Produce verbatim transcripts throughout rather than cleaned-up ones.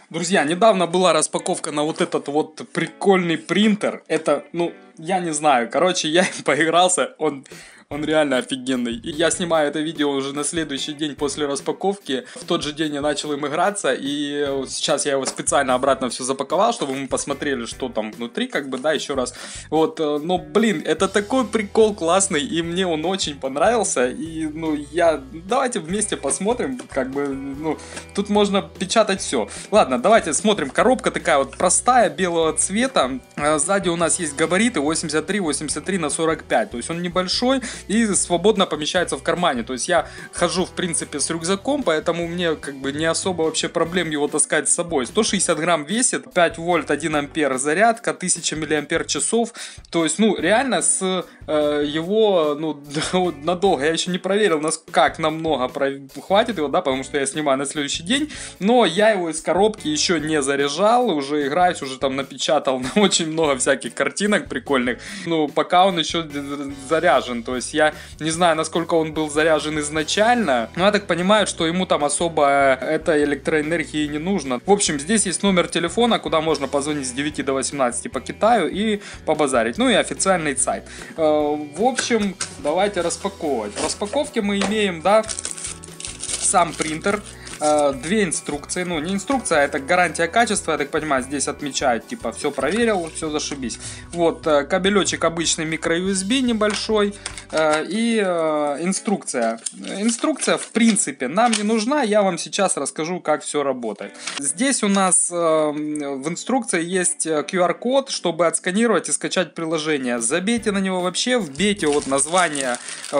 Друзья, недавно была распаковка на вот этот вот прикольный принтер. Это, ну, я не знаю. Короче, я им поигрался. Он... Он реально офигенный. И я снимаю это видео уже на следующий день после распаковки. В тот же день я начал им играться. И сейчас я его специально обратно все запаковал, чтобы мы посмотрели, что там внутри, как бы, да, еще раз. Вот, но, блин, это такой прикол классный. И мне он очень понравился. И, ну, я... Давайте вместе посмотрим, как бы, ну, тут можно печатать все. Ладно, давайте смотрим. Коробка такая вот простая, белого цвета. Сзади у нас есть габариты восемьдесят три восемьдесят три на сорок пять. То есть он небольшой и свободно помещается в кармане. То есть я хожу, в принципе, с рюкзаком, поэтому мне как бы не особо вообще проблем его таскать с собой. сто шестьдесят грамм весит, пять вольт, один ампер зарядка, тысяча миллиампер часов. То есть, ну, реально с э, его, ну, надолго. Я еще не проверил, как намного хватит его, да, потому что я снимаю на следующий день. Но я его из коробки еще не заряжал, уже играюсь, уже там напечатал очень много всяких картинок прикольных. Ну, пока он еще заряжен, то есть я не знаю, насколько он был заряжен изначально, но я так понимаю, что ему там особо этой электроэнергии не нужно. В общем, здесь есть номер телефона, куда можно позвонить с девяти до восемнадцати по Китаю и побазарить. Ну и официальный сайт. В общем, давайте распаковывать. В распаковке мы имеем, да, сам принтер. Две инструкции, ну не инструкция, а это гарантия качества, я так понимаю, здесь отмечают, типа, все проверил, все зашибись. Вот, кабелечек обычный микро-ю эс би небольшой и инструкция. Инструкция, в принципе, нам не нужна, я вам сейчас расскажу, как все работает. Здесь у нас в инструкции есть ку ар код, чтобы отсканировать и скачать приложение. Забейте на него вообще, вбейте вот название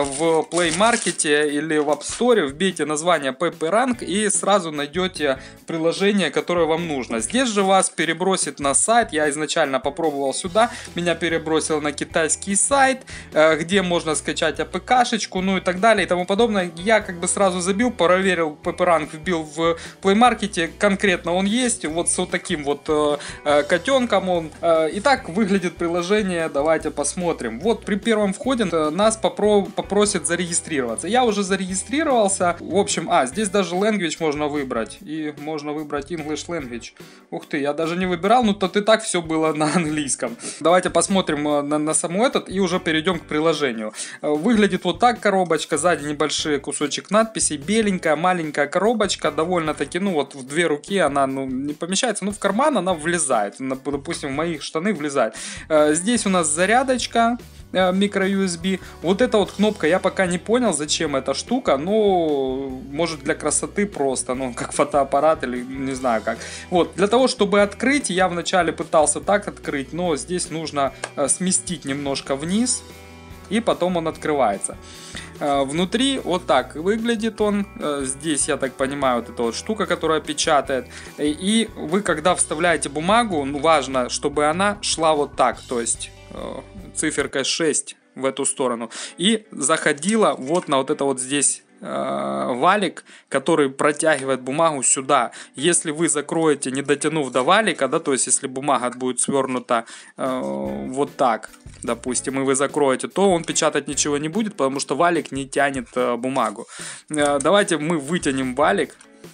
в Play Market или в App Store, вбейте название пэ пэ ранг и сразу найдете приложение, которое вам нужно. Здесь же вас перебросит на сайт. Я изначально попробовал сюда, меня перебросил на китайский сайт, где можно скачать эй пи кей-шечку, ну и так далее и тому подобное. Я как бы сразу забил, проверил, пэ пэ ранг вбил в Play Market, конкретно он есть, вот с вот таким вот э, котенком он. Э, и так выглядит приложение, давайте посмотрим. Вот при первом входе нас попро попросит зарегистрироваться. Я уже зарегистрировался. В общем, а, здесь даже language можно выбрать. И можно выбрать English Language. Ух ты, я даже не выбирал, но тут и так все было на английском. Давайте посмотрим на, на саму этот и уже перейдем к приложению. Выглядит вот так коробочка. Сзади небольшие кусочек надписей. Беленькая, маленькая коробочка. Довольно-таки, ну вот в две руки она, ну, не помещается. Ну в карман она влезает. Допустим, в мои штаны влезает. Здесь у нас зарядочка. Микро-ю эс би. Вот эта вот кнопка, я пока не понял, зачем эта штука, но может для красоты просто, ну как фотоаппарат или не знаю как. Вот, для того, чтобы открыть, я вначале пытался так открыть, но здесь нужно сместить немножко вниз, и потом он открывается. Внутри вот так выглядит он. Здесь, я так понимаю, вот эта вот штука, которая печатает. И вы, когда вставляете бумагу, ну, важно, чтобы она шла вот так, то есть циферкой шесть в эту сторону. И заходила вот на вот это вот здесь валик, который протягивает бумагу сюда. Если вы закроете, не дотянув до валика, да, то есть если бумага будет свернута э, вот так, допустим, и вы закроете, то он печатать ничего не будет, потому что валик не тянет э, бумагу. Э, давайте мы вытянем валик,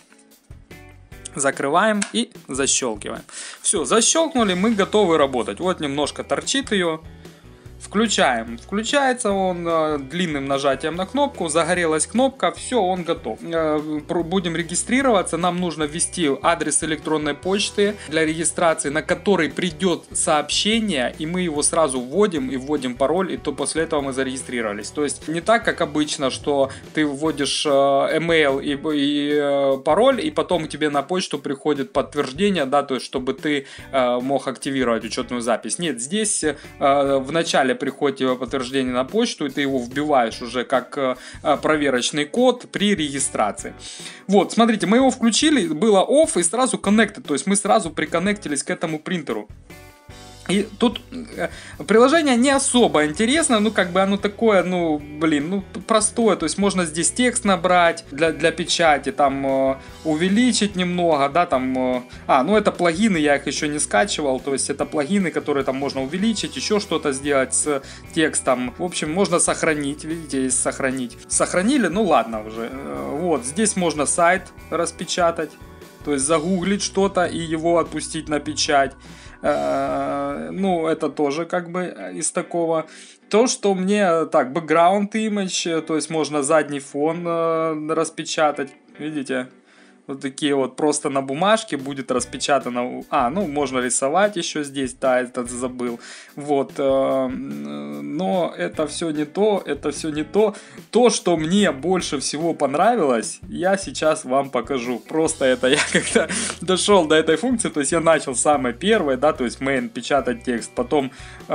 закрываем и защелкиваем. Все, защелкнули, мы готовы работать. Вот немножко торчит ее. Включаем. Включается он э, длинным нажатием на кнопку. Загорелась кнопка. Все, он готов. Э, будем регистрироваться. Нам нужно ввести адрес электронной почты для регистрации, на который придет сообщение. И мы его сразу вводим и вводим пароль. И то после этого мы зарегистрировались. То есть не так, как обычно, что ты вводишь э, email и, и э, пароль, и потом тебе на почту приходит подтверждение, да, то есть чтобы ты э, мог активировать учетную запись. Нет, здесь э, в начале приходит его подтверждение на почту, и ты его вбиваешь уже как э, проверочный код при регистрации. Вот, смотрите, мы его включили, было off и сразу connected, то есть мы сразу приконнектились к этому принтеру. И тут э, приложение не особо интересно, ну как бы оно такое, ну блин, ну простое, то есть можно здесь текст набрать для, для печати, там э, увеличить немного, да, там, э, а, ну это плагины, я их еще не скачивал, то есть это плагины, которые там можно увеличить, еще что-то сделать с текстом, в общем, можно сохранить, видите, есть сохранить. Сохранили, ну ладно уже, э, вот, здесь можно сайт распечатать. То есть загуглить что-то и его отпустить на печать. Ну, это тоже как бы из такого. То, что мне, так, background image, то есть можно задний фон распечатать, видите? Вот такие вот просто на бумажке будет распечатано. А, ну можно рисовать еще здесь, да, этот забыл. Вот, но это все не то, это все не то. То, что мне больше всего понравилось, я сейчас вам покажу. Просто это я когда дошел до этой функции, то есть я начал самое первое, да, то есть main печатать текст, потом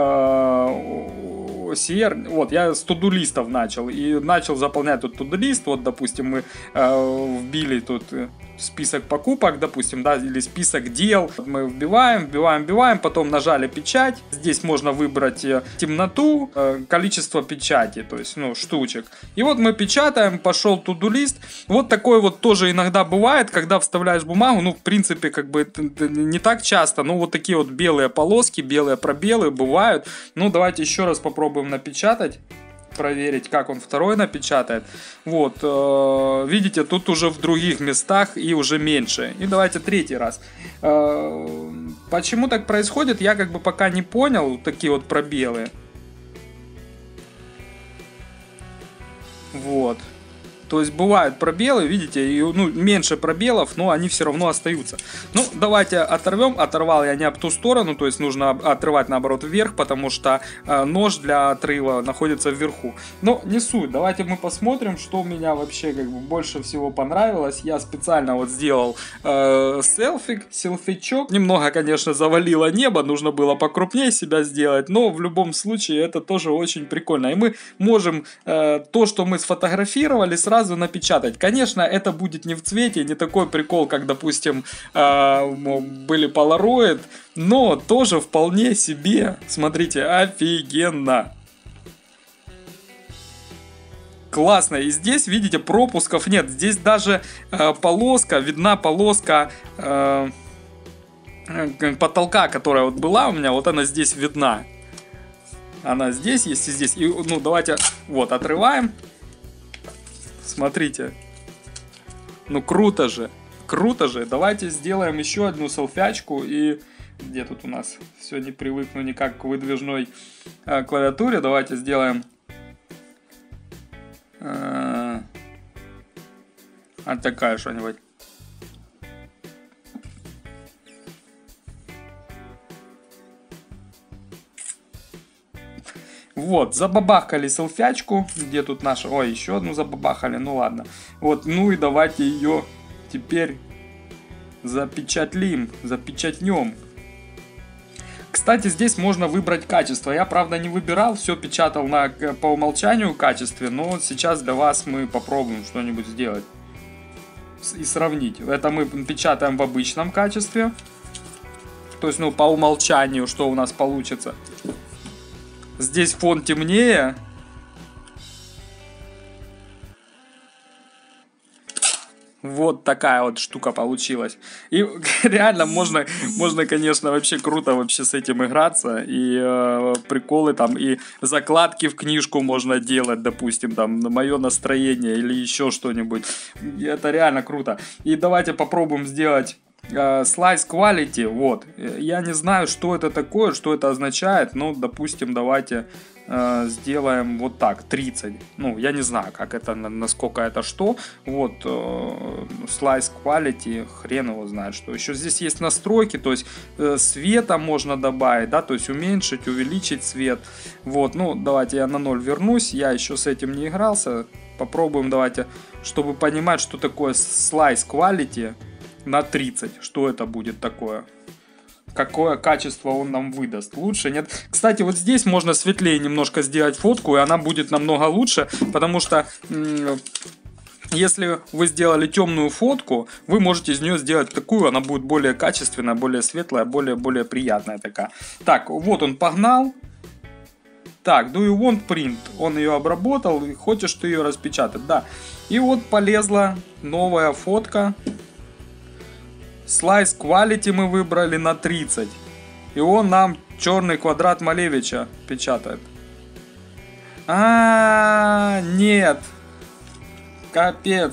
о си ар, вот я с тудулистов начал и начал заполнять тут тудулист. Вот, допустим, мы э, вбили тут список покупок, допустим, да, или список дел. Мы вбиваем, вбиваем, вбиваем, потом нажали печать. Здесь можно выбрать темноту, э, количество печати, то есть, ну, штучек. И вот мы печатаем, пошел тудулист. Вот такой вот тоже иногда бывает, когда вставляешь бумагу, ну, в принципе, как бы не так часто, но вот такие вот белые полоски, белые пробелы бывают. Ну, давайте еще раз попробуем напечатать, проверить, как он второй напечатает. Вот, э, видите, тут уже в других местах и уже меньше. И давайте третий раз. Э, почему так происходит, я как бы пока не понял, такие вот пробелы. Вот. То есть бывают пробелы, видите, и, ну, меньше пробелов, но они все равно остаются. Ну, давайте оторвем. Оторвал я не об ту сторону, то есть нужно отрывать наоборот вверх, потому что э, нож для отрыва находится вверху. Но не суть. Давайте мы посмотрим, что у меня вообще как бы больше всего понравилось. Я специально вот сделал э, селфик, селфичок. Немного, конечно, завалило небо, нужно было покрупнее себя сделать, но в любом случае это тоже очень прикольно. И мы можем э, то, что мы сфотографировали, сразу напечатать. Конечно, это будет не в цвете, не такой прикол, как, допустим, э, были Polaroid, но тоже вполне себе, смотрите, офигенно. Классно. И здесь, видите, пропусков нет. Здесь даже э, полоска, видна полоска э, потолка, которая вот была у меня, вот она здесь видна. Она здесь есть и здесь. И, ну, давайте, вот, отрываем. Смотрите, ну круто же, круто же. Давайте сделаем еще одну селфячку. И где тут у нас? Все не привыкну никак к выдвижной э, клавиатуре. Давайте сделаем э, а такая что-нибудь. Вот, забабахали селфячку. Где тут наша? Ой, еще одну забабахали, ну ладно. Вот, ну и давайте ее теперь запечатлим, запечатнем. Кстати, здесь можно выбрать качество. Я, правда, не выбирал, все печатал на, по умолчанию качестве, но сейчас для вас мы попробуем что-нибудь сделать и сравнить. Это мы печатаем в обычном качестве. То есть, ну, по умолчанию, что у нас получится. Здесь фон темнее. Вот такая вот штука получилась. И реально можно, можно, конечно, вообще круто вообще с этим играться. И э, приколы там, и закладки в книжку можно делать, допустим, там, на мое настроение или еще что-нибудь. Это реально круто. И давайте попробуем сделать Uh, slice quality, вот, я не знаю, что это такое, что это означает, но, допустим, давайте uh, сделаем вот так, тридцать, ну, я не знаю, как это, насколько это что, вот, uh, slice quality, хрен его знает, что еще здесь есть настройки, то есть uh, света можно добавить, да, то есть уменьшить, увеличить цвет, вот, ну, давайте я на ноль вернусь, я еще с этим не игрался, попробуем, давайте, чтобы понимать, что такое slice quality, на тридцать. Что это будет такое? Какое качество он нам выдаст? Лучше? Нет? Кстати, вот здесь можно светлее немножко сделать фотку, и она будет намного лучше, потому что если вы сделали темную фотку, вы можете из нее сделать такую, она будет более качественная, более светлая, более, более приятная такая. Так, вот он погнал. Так, do you want print? Он ее обработал, и хочешь ты ее распечатать? Да. И вот полезла новая фотка. Slice Quality мы выбрали на тридцать. И он нам черный квадрат Малевича печатает. А, нет. Капец.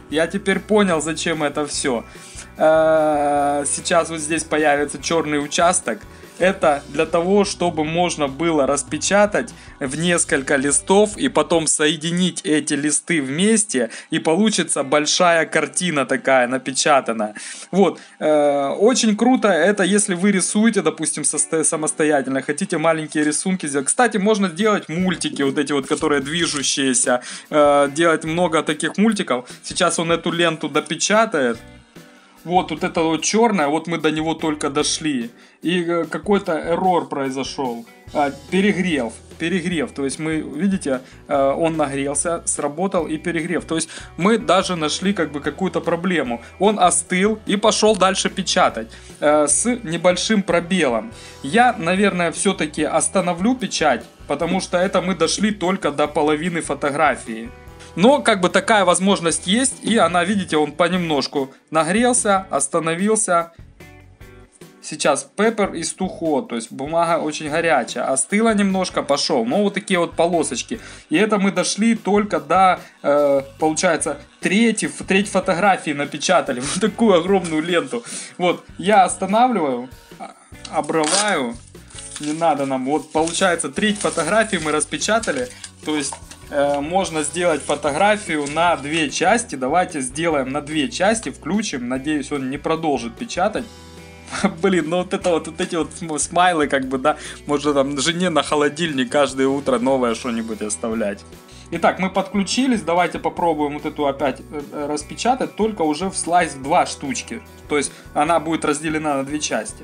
Я теперь понял, зачем это все. Сейчас вот здесь появится черный участок. Это для того, чтобы можно было распечатать в несколько листов и потом соединить эти листы вместе, и получится большая картина такая напечатанная. Вот, э, очень круто это, если вы рисуете, допустим, самостоятельно, хотите маленькие рисунки сделать. Кстати, можно делать мультики, вот эти вот, которые движущиеся, э, делать много таких мультиков. Сейчас он эту ленту допечатает. Вот, вот это вот черное, вот мы до него только дошли. И какой-то эррор произошел. А, перегрев. Перегрев. То есть мы, видите, он нагрелся, сработал и перегрев. То есть мы даже нашли как бы какую-то проблему. Он остыл и пошел дальше печатать. С небольшим пробелом. Я, наверное, все-таки остановлю печать. Потому что это мы дошли только до половины фотографии. Но как бы такая возможность есть, и она, видите, он понемножку нагрелся, остановился. Сейчас paper is too hot, то есть бумага очень горячая, остыла немножко, пошел. Но вот такие вот полосочки. И это мы дошли только до, э, получается, третьей, треть фотографии напечатали. Вот такую огромную ленту. Вот, я останавливаю, обрываю. Не надо нам. Вот, получается, треть фотографии мы распечатали. То есть можно сделать фотографию на две части. Давайте сделаем на две части, включим. Надеюсь, он не продолжит печатать. Блин, ну вот это вот, вот эти вот смайлы, как бы, да, можно там жене на холодильник каждое утро новое что-нибудь оставлять. Итак, мы подключились. Давайте попробуем вот эту опять распечатать, только уже в слайс два штучки. То есть она будет разделена на две части.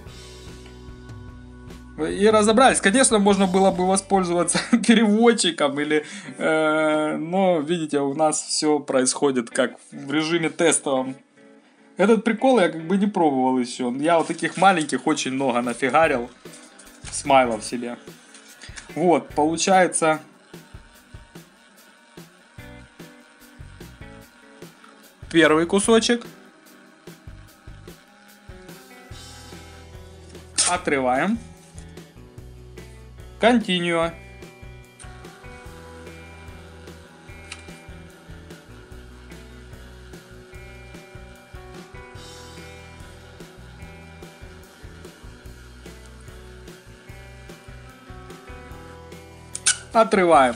И разобрались. Конечно, можно было бы воспользоваться переводчиком, или, э, но, видите, у нас все происходит как в режиме тестовом. Этот прикол я как бы не пробовал еще. Я вот таких маленьких очень много нафигарил смайлов себе. Вот, получается... Первый кусочек. Отрываем. Continue. Отрываем.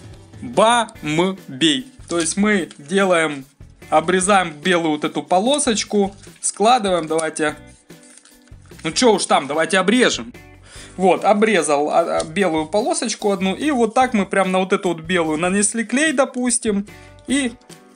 Бам-бей. То есть мы делаем, обрезаем белую вот эту полосочку, складываем, давайте. Ну что уж там, давайте обрежем. Вот, обрезал белую полосочку одну, и вот так мы прям на вот эту вот белую нанесли клей, допустим, и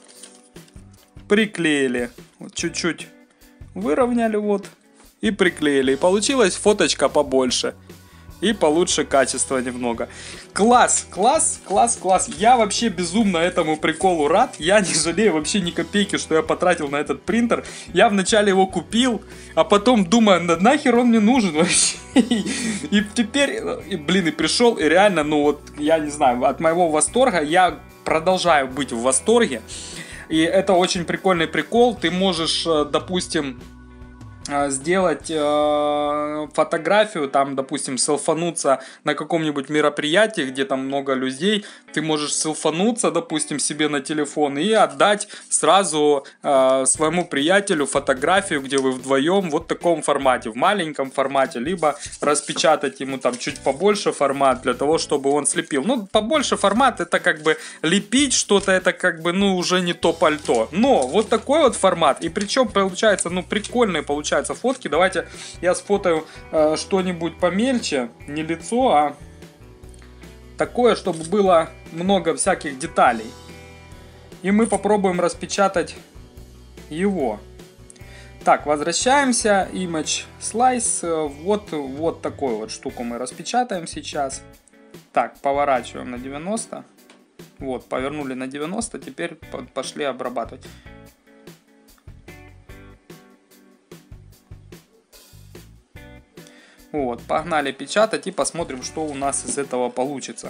приклеили. Вот чуть-чуть выровняли, вот, и приклеили. И получилась фоточка побольше. И получше качество немного. Класс, класс, класс, класс. Я вообще безумно этому приколу рад. Я не жалею вообще ни копейки, что я потратил на этот принтер. Я вначале его купил, а потом думаю, нахер он мне нужен вообще. И теперь, и, блин, и пришел, и реально, ну вот, я не знаю, от моего восторга я продолжаю быть в восторге. И это очень прикольный прикол. Ты можешь, допустим, сделать э, фотографию, там, допустим, селфануться на каком-нибудь мероприятии, где там много людей, ты можешь селфануться, допустим, себе на телефон и отдать сразу э, своему приятелю фотографию, где вы вдвоем, вот в таком формате, в маленьком формате, либо распечатать ему там чуть побольше формат, для того, чтобы он слепил. Ну, побольше формат, это как бы лепить что-то, это как бы, ну, уже не то пальто. Но вот такой вот формат, и причем получается, ну, прикольные получается фотки. Давайте я сфотаю э, что-нибудь помельче, не лицо, а такое, чтобы было много всяких деталей. И мы попробуем распечатать его. Так, возвращаемся. Image Slice. Вот, вот такую вот штуку мы распечатаем сейчас. Так, поворачиваем на девяносто. Вот, повернули на девяносто. Теперь пошли обрабатывать. Вот, погнали печатать и посмотрим, что у нас из этого получится.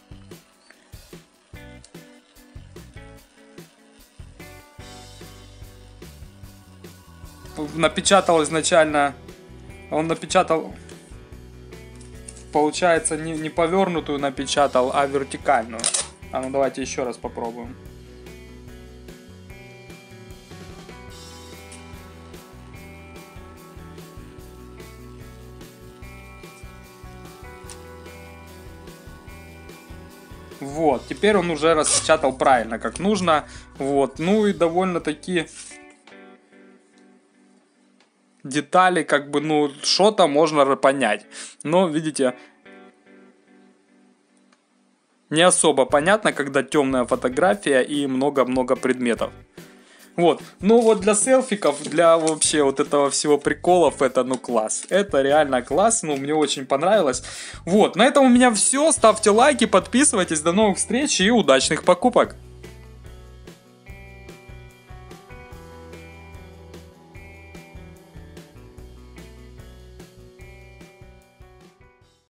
Напечатал изначально, он напечатал, получается, не, не повернутую напечатал, а вертикальную. А ну давайте еще раз попробуем. Вот, теперь он уже распечатал правильно, как нужно. Вот, ну и довольно-таки детали, как бы, ну, что-то можно понять. Но, видите, не особо понятно, когда темная фотография и много-много предметов. Вот, ну вот для селфиков, для вообще вот этого всего приколов, это ну класс. Это реально класс, ну мне очень понравилось. Вот, на этом у меня все. Ставьте лайки, подписывайтесь, до новых встреч и удачных покупок.